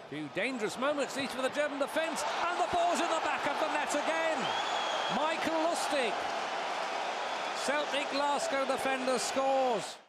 Few dangerous moments each for the German defence, and the ball's in the back of the net again. Michael Lustig, Celtic Glasgow defender, scores.